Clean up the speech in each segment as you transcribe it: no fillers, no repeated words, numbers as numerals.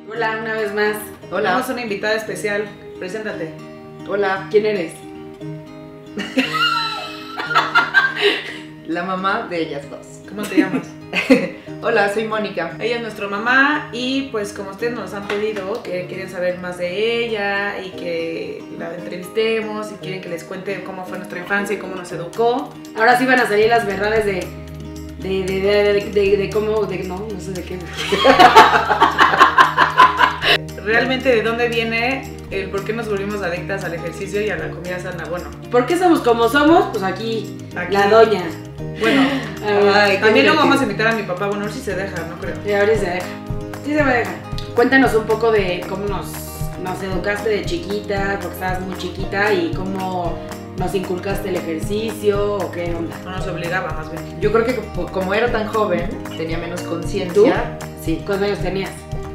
Hola, una vez más. Hola. Tenemos una invitada especial. Preséntate. Hola. ¿Quién eres? La mamá de ellas dos. ¿Cómo te llamas? Hola, soy Mónica. Ella es nuestra mamá y pues como ustedes nos han pedido que quieren saber más de ella y que la entrevistemos y quieren que les cuente cómo fue nuestra infancia y cómo nos educó. Ahora sí van a salir las verdades de cómo, no sé de qué. Realmente de dónde viene el por qué nos volvimos adictas al ejercicio y a la comida sana. Bueno, ¿por qué somos como somos? Pues aquí. La doña. Bueno, Ay, también luego vamos a invitar a mi papá. Bueno, a ver si se deja, no creo. Y ahora se deja. Sí se va a dejar. Cuéntanos un poco de cómo nos educaste de chiquita, porque estabas muy chiquita, y cómo nos inculcaste el ejercicio o qué onda. No nos obligaba, más bien. Yo creo que como era tan joven, tenía menos conciencia. ¿Tú? Sí. ¿Cuántos años tenías?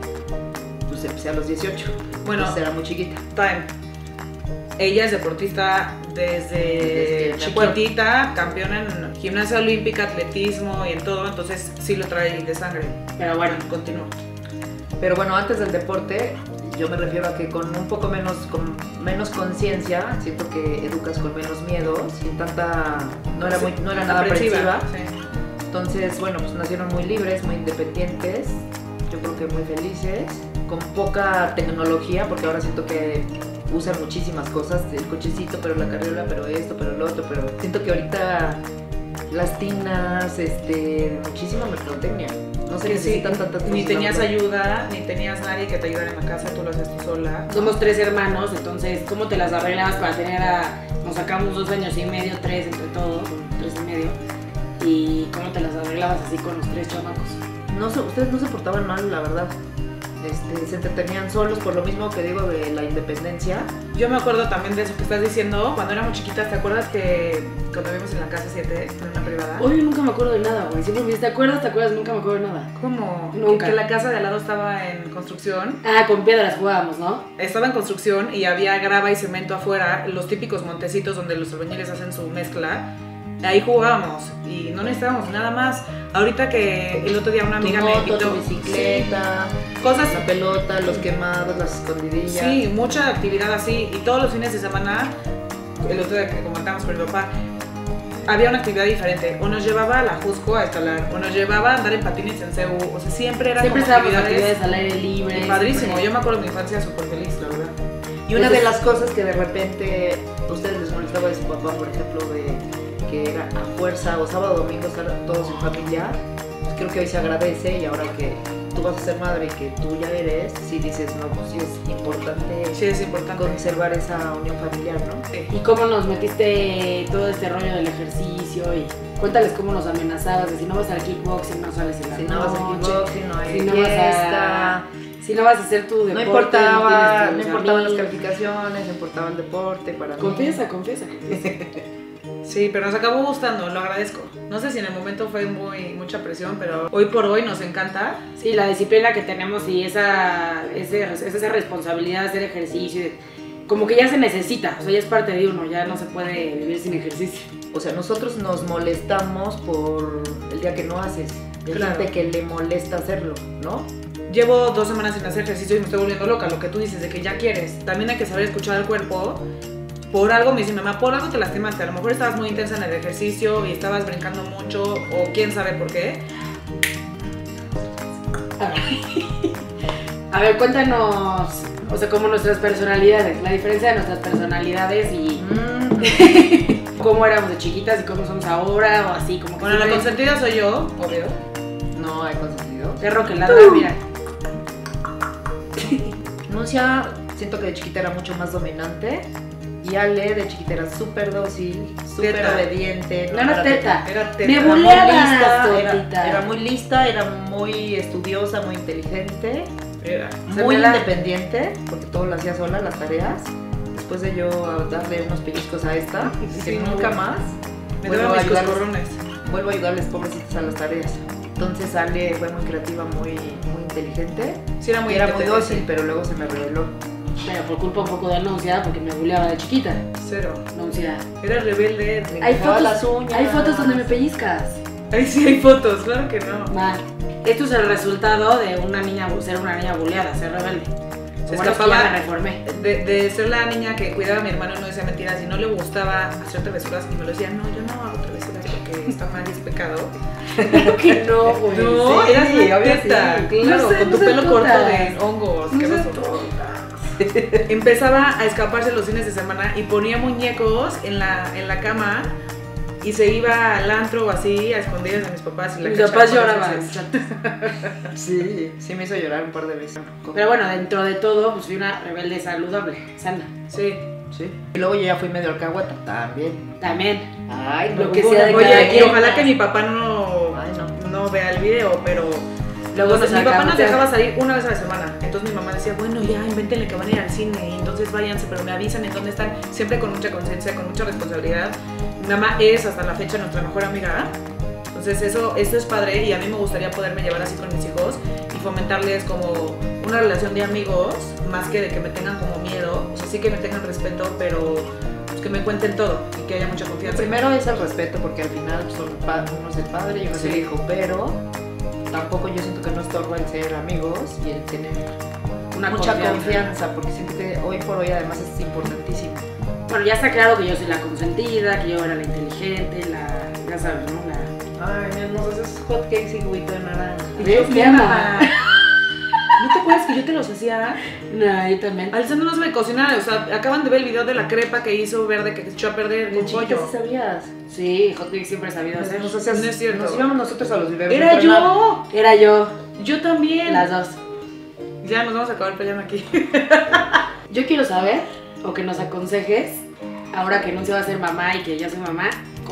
Pues empecé a los 18. Bueno, pues era muy chiquita. Ella es deportista desde chiquitita, campeona en gimnasia olímpica, atletismo y en todo, entonces sí lo trae de sangre. Pero bueno, continúa. Pero bueno, antes del deporte, yo me refiero a que con un poco con menos conciencia, siento que educas con menos miedo, sin tanta, no era nada aprensiva. Sí. Entonces, bueno, pues nacieron muy libres, muy independientes, yo creo que muy felices, con poca tecnología, porque ahora siento que usan muchísimas cosas, el cochecito, pero la carriola, pero esto, pero lo otro, pero siento que ahorita las tinas, muchísima mercadotecnia. No se necesitan tantas cosas. Ni tenías ayuda, ni tenías nadie que te ayudara en la casa, tú lo hacías tú sola. Somos 3 hermanos, entonces, ¿cómo te las arreglabas para tener nos sacamos 2 años y medio, 3 entre todos, 3 y medio, y cómo te las arreglabas así con los 3 chamacos? Ustedes no se portaban mal, la verdad. Se entretenían solos, por lo mismo que digo de la independencia. Yo me acuerdo también de eso que estás diciendo. Cuando éramos chiquitas, ¿te acuerdas que cuando vivimos en la casa 7, en una privada? Hoy nunca me acuerdo de nada, güey. Siempre me dices, ¿te acuerdas? Nunca me acuerdo de nada. ¿Cómo? Nunca. Que la casa de al lado estaba en construcción. Ah, con piedras jugábamos, ¿no? Estaba en construcción y había grava y cemento afuera, los típicos montecitos donde los albañiles hacen su mezcla. Ahí jugábamos y no necesitábamos nada más. Ahorita que el otro día una amiga me invitó. Tu bicicleta, cosas, la pelota, los quemados, las escondidillas. Sí, mucha actividad así. Y todos los fines de semana, el otro día que comentábamos con mi papá, había una actividad diferente. O nos llevaba a la Jusco a escalar, o nos llevaba a andar en patines en CEU. O sea, siempre eran como actividades al aire libre. Padrísimo. Siempre. Yo me acuerdo de mi infancia súper feliz, la verdad. Y una de las cosas que de repente a ustedes les molestaba de su papá, por ejemplo, que era a fuerza o sábado o domingo estar todos en familia, pues creo que hoy se agradece, y ahora que tú vas a ser madre y que tú ya eres, sí dices, no, pues sí es importante conservar esa unión familiar, ¿no? Sí. ¿Y cómo nos metiste todo este rollo del ejercicio? Y cuéntales cómo nos amenazabas de si no vas al kickboxing no sales en la noche. Si no vas al kickboxing no hay si no fiesta. Si no vas a hacer tu deporte, no importaban las amigos. calificaciones, no importaba el deporte para Confiesa. Sí, pero nos acabó gustando, lo agradezco. No sé si en el momento fue mucha presión, pero hoy por hoy nos encanta. Sí, la disciplina que tenemos y esa responsabilidad de hacer ejercicio, como que ya se necesita, o sea, ya es parte de uno, ya no se puede vivir sin ejercicio. O sea, nosotros nos molestamos por el día que no haces. Hay gente que le molesta hacerlo, ¿no? Llevo 2 semanas sin hacer ejercicio y me estoy volviendo loca, lo que tú dices de que ya quieres. También hay que saber escuchar al cuerpo. Por algo me dice mi mamá, por algo te lastimaste, a lo mejor estabas muy intensa en el ejercicio y estabas brincando mucho, o quién sabe por qué. A ver, cuéntanos, o sea, como nuestras personalidades, la diferencia de nuestras personalidades y cómo éramos de chiquitas y cómo somos ahora, o así, como que... Bueno, la consentida soy yo, obvio. No hay consentido. Perro que ladra, mira. Nucia, siento que de chiquita era mucho más dominante. Y Ale de chiquita era súper dócil, súper obediente. No era teta. Era teta. Me buleabas, era muy lista, era muy estudiosa, muy inteligente, muy independiente, porque todo lo hacía sola, las tareas. Después de yo darle unos pellizcos a esta, que nunca más vuelvo a ayudarles pobrecitos a las tareas. Entonces Ale fue muy creativa, muy inteligente. Sí, era muy dócil, pero luego se me reveló. Pero por culpa un poco de Anuncia, porque me buleaba de chiquita. Cero. Anuncia. Era rebelde. Hay fotos donde me pellizcas. Ahí sí hay fotos, claro que no. Mal. esto es el resultado de una niña, ser una niña buleada, ser rebelde. Se escapaba, me reformé. De ser la niña que cuidaba a mi hermano y no decía mentiras y no le gustaba hacer travesuras y me lo decía, no, yo no hago travesuras porque está mal y es pecado. Claro que no, güey. No, sí, eras neta. Sí, claro, no sé, con tu pelo corto de hongos. No ¿Qué pasó? Empezaba a escaparse los fines de semana y ponía muñecos en la cama y se iba al antro o así a escondidas de mis papás. Y mis papás lloraban. Sí, sí me hizo llorar un par de veces. Pero bueno, dentro de todo, pues fui una rebelde saludable, sana. Sí. Sí. Y luego yo ya fui medio alcahueta también. También. Ay, lo que sea de oye, y ojalá que mi papá no vea el video, pero luego mi papá nos dejaba salir una vez a la semana. Entonces mi mamá decía, bueno, ya invéntenle que van a ir al cine, y entonces váyanse, pero me avisan en dónde están, siempre con mucha conciencia, con mucha responsabilidad. Mi mamá es hasta la fecha nuestra mejor amiga. Entonces eso es padre y a mí me gustaría poderme llevar así con mis hijos y fomentarles como una relación de amigos, más que de que me tengan como miedo. O sea, sí que me tengan respeto, pero pues, que me cuenten todo y que haya mucha confianza. Primero es el respeto, porque al final uno es el padre y uno es el hijo, pero tampoco yo siento que no estorba el ser amigos y el tener mucha confianza, porque siento que hoy por hoy además es importantísimo. Bueno, ya está claro que yo soy la consentida, que yo era la inteligente, ya sabes, ¿no? Ay, no, esos hot cakes y juguito de naranja. ¿Ves? ¿Qué ama? ¿No te acuerdas que yo te los hacía? No, yo también. Alessandra no sabe cocinar, o sea, acaban de ver el video de la crepa que hizo verde, que echó a perder con pollo. ¿Sí sabías? Sí, hot cakes siempre he sabido hacer. No es cierto. Nos íbamos nosotros a los videos. ¡Era yo! Era yo. Yo también. Las dos. Ya nos vamos a acabar peleando aquí. Yo quiero saber, o que nos aconsejes, ahora que no se va a ser mamá y que ya soy mamá,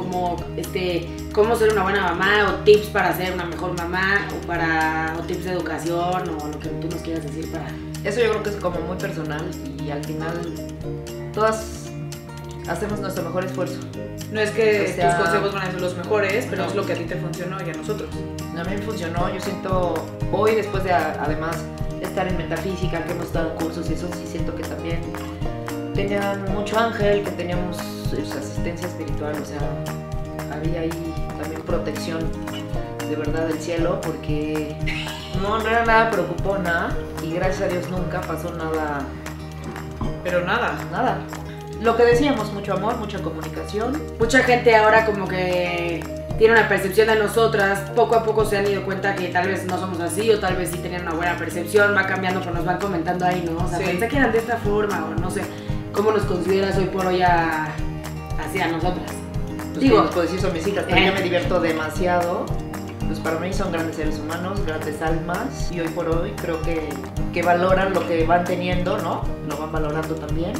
cómo ser una buena mamá, o tips para ser una mejor mamá, o tips de educación, o lo que tú nos quieras decir para... Eso yo creo que es como muy personal y al final todas hacemos nuestro mejor esfuerzo. No es que tus consejos van a ser los mejores, pero es lo que a ti te funcionó y a nosotros. A mí me funcionó, yo siento hoy, después de además estar en metafísica, que hemos dado cursos y eso, sí siento que también tenían mucho ángel, que teníamos asistencia espiritual, o sea, había ahí también protección de verdad del cielo, porque no era nada preocupona y gracias a Dios nunca pasó nada. Pero nada. Lo que decíamos, mucho amor, mucha comunicación. Mucha gente ahora como que tiene una percepción de nosotras, poco a poco se han dado cuenta que tal vez no somos así, o tal vez sí tenían una buena percepción, va cambiando, pero nos van comentando ahí, ¿no? O sea, pensé que eran de esta forma, o no sé, ¿cómo nos consideras hoy por hoy hacia nosotras? Pues digo, pues sí son mis hijas, pero yo me divierto demasiado. Pues para mí son grandes seres humanos, grandes almas, y hoy por hoy creo que valoran lo que van teniendo, ¿no? Lo van valorando también,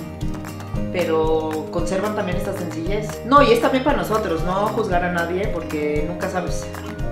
pero conservan también esta sencillez. No, y es también para nosotros, no juzgar a nadie, porque nunca sabes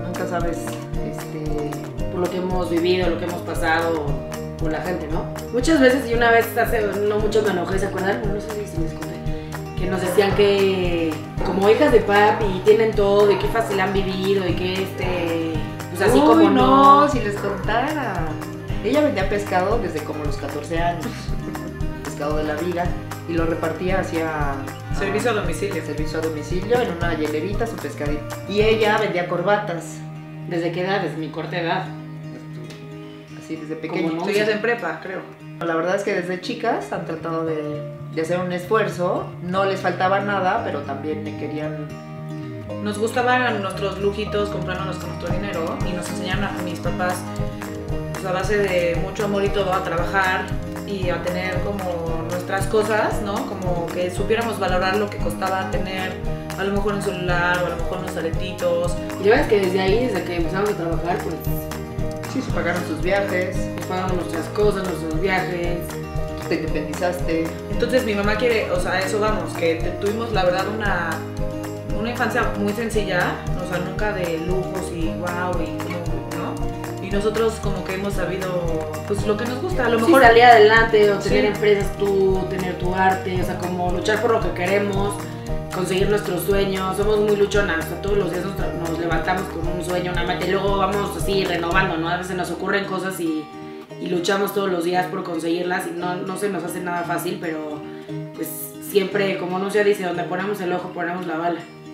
por lo que hemos vivido, lo que hemos pasado por la gente, ¿no? Muchas veces, y una vez hace no mucho me enojé, ¿se acuerdan? No sé si les conté, que nos decían que como hijas de papi tienen todo, y qué fácil han vivido, y que pues así. Uy, como no, si les contara. Ella vendía pescado desde como los 14 años, pescado de la viga, y lo repartía hacia servicio a domicilio. Servicio a domicilio, en una hielerita, su pescadito. Y ella vendía corbatas. ¿Desde qué edad? Desde mi corta edad. Así, desde pequeña. Estudias en prepa, creo. La verdad es que desde chicas han tratado de hacer un esfuerzo. No les faltaba nada, pero también me querían... Nos gustaban nuestros lujitos, comprándonos con nuestro dinero, y nos enseñaron a mis papás, pues, a base de mucho amor y todo, a trabajar y a tener como nuestras cosas, ¿no? Como que supiéramos valorar lo que costaba tener a lo mejor un celular, o a lo mejor unos aretitos. Y ya ves que desde ahí, desde que empezamos a trabajar, pues... Sí, se pagaron sus viajes. Nos pagamos nuestras cosas, nuestros viajes. Tú te independizaste. Entonces mi mamá quiere, o sea, eso vamos, que tuvimos la verdad una infancia muy sencilla, o sea, nunca de lujos y wow, y como, ¿no? Y nosotros como que hemos sabido, pues lo que nos gusta, a lo mejor... Sí, salir adelante, o tener empresas tener tu arte, o sea, como luchar por lo que queremos, conseguir nuestros sueños. Somos muy luchonas, o sea, todos los días nos levantamos con un sueño, una meta, y luego vamos así renovando, ¿no? A veces nos ocurren cosas y luchamos todos los días por conseguirlas, y no se nos hace nada fácil, pero pues siempre, como no se dice, donde ponemos el ojo ponemos la bala.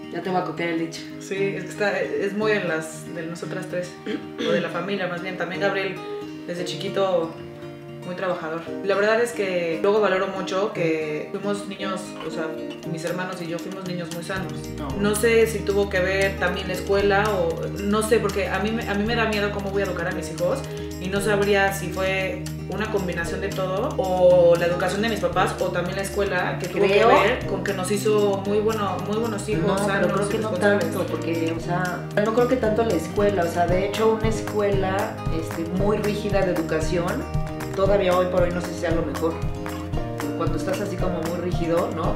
Ya te voy a copiar el dicho. Sí, es que es muy de nosotras tres, o de la familia más bien. También Gabriel, desde chiquito, muy trabajador. La verdad es que luego valoro mucho que fuimos niños, o sea, mis hermanos y yo fuimos niños muy sanos. No sé si tuvo que ver también la escuela o no sé, porque a mí me da miedo cómo voy a educar a mis hijos y no sabría si fue una combinación de todo o la educación de mis papás o también la escuela que tuvo que ver con que nos hizo muy buenos hijos. No, sanos, pero creo que no tanto, porque, o sea, no creo que tanto la escuela, o sea, de hecho una escuela muy rígida de educación, todavía hoy por hoy no sé si sea lo mejor. Cuando estás así como muy rígido, ¿no?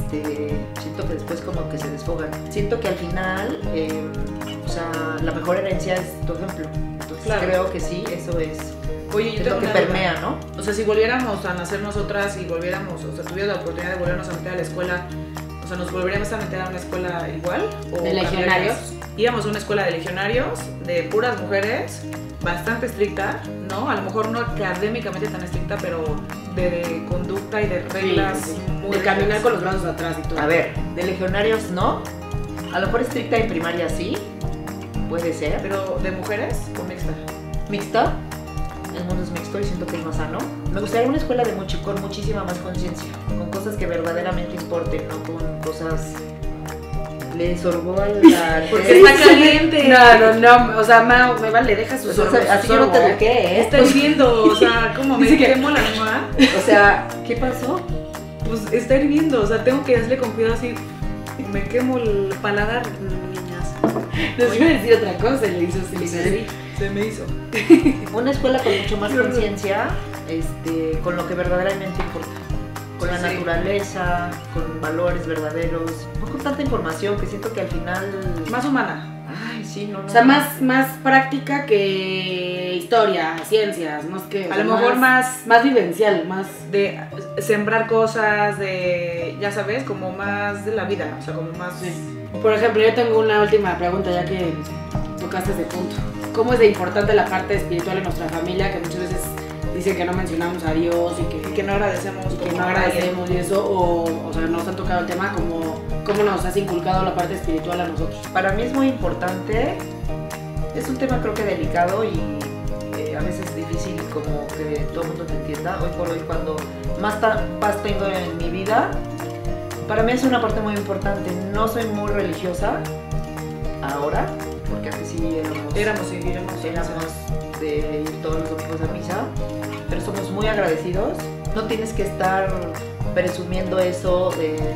Siento que después como que se desfogan. Siento que al final, o sea, la mejor herencia es tu ejemplo. Entonces claro, creo que sí, eso es. Oye, yo tengo lo que permea, ¿no? O sea, si volviéramos a nacer nosotras y volviéramos, o sea, tuviera la oportunidad de volvernos a meter a la escuela, o sea, ¿nos volveríamos a meter a una escuela igual? ¿O de legionarios? Íbamos a una escuela de legionarios, de puras mujeres, bastante estricta, ¿no? A lo mejor no académicamente tan estricta, pero de conducta y de reglas. Sí. Muy de caminar con los brazos atrás y todo. A ver, de legionarios no, a lo mejor estricta en primaria sí, puede ser. Pero de mujeres o mixta. ¿Mixta? El mundo es mixto y siento que es más sano. Me gustaría una escuela con muchísima más conciencia, con cosas que verdaderamente importen, no con cosas... Le sorbó a la... Porque está caliente. No, o sea, Mau, me vale, deja su sorbo. Así yo no te eduqué, ¿eh? Está hirviendo, o sea, ¿cómo me quemo la almohada? O sea, ¿qué pasó? Pues está hirviendo, o sea, tengo que darle con cuidado así. Me quemo el paladar, niñas. Nos iba a decir otra cosa, le hizo sí, se me hizo. Una escuela con mucho más conciencia, con lo que verdaderamente importa. Con la naturaleza, con valores verdaderos, no con tanta información que siento que al final... Más humana. Ay, sí, no. O sea, más práctica que historia, ciencias, no es que... A lo mejor más vivencial, más... De sembrar cosas, de, ya sabes, como más de la vida, o sea, como más... Sí. Por ejemplo, yo tengo una última pregunta ya que tocaste ese punto. ¿Cómo es de importante la parte espiritual en nuestra familia, que muchas veces dicen que no mencionamos a Dios y que no agradecemos, y eso, o sea, nos han tocado el tema como cómo nos has inculcado la parte espiritual a nosotros? Para mí es muy importante, es un tema creo que delicado y a veces difícil como que todo el mundo te entienda. Hoy por hoy, cuando más paz tengo en mi vida, para mí es una parte muy importante. No soy muy religiosa ahora, porque antes sí éramos de ir todos los domingos a misa, pero somos muy agradecidos. No tienes que estar presumiendo eso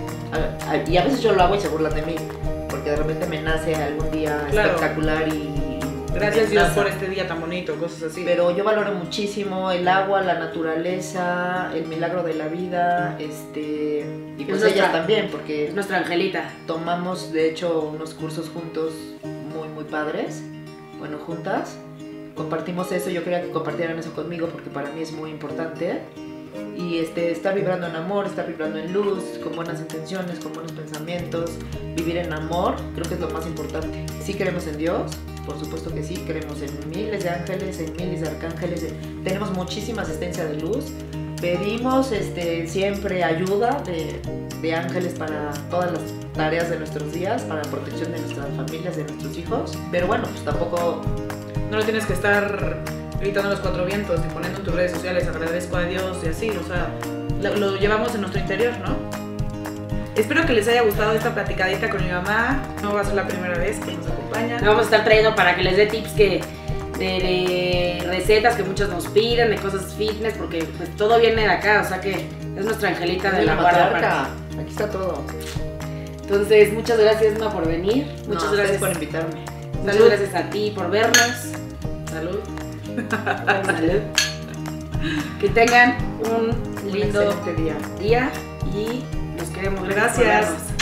y a veces yo lo hago y se burlan de mí, porque de repente me nace algún día espectacular y gracias Dios por este día tan bonito, cosas así. Pero yo valoro muchísimo el agua, la naturaleza, el milagro de la vida, y pues ella también, porque es nuestra angelita. Tomamos de hecho unos cursos juntos muy padres, bueno, juntas. Compartimos eso, yo quería que compartieran eso conmigo porque para mí es muy importante. Y estar vibrando en amor, estar vibrando en luz, con buenas intenciones, con buenos pensamientos, vivir en amor, creo que es lo más importante. Sí creemos en Dios, por supuesto que sí, creemos en miles de ángeles, en miles de arcángeles, tenemos muchísima asistencia de luz, pedimos siempre ayuda de ángeles para todas las tareas de nuestros días, para la protección de nuestras familias, de nuestros hijos, pero bueno, pues tampoco... No lo tienes que estar gritando a los cuatro vientos y poniendo en tus redes sociales agradezco a Dios y así, o sea, lo llevamos en nuestro interior, ¿no? Espero que les haya gustado esta platicadita con mi mamá. No va a ser la primera vez que nos acompaña. Le vamos a estar trayendo para que les dé tips de recetas que muchos nos piden, de cosas fitness, porque pues todo viene de acá, o sea que es nuestra angelita de la guarda. Aquí está todo. Entonces, muchas gracias, Ma, por venir. Muchas gracias por invitarme. Muchas gracias a ti por vernos. Salud. Salud. Que tengan un lindo excelente día y nos queremos. Gracias.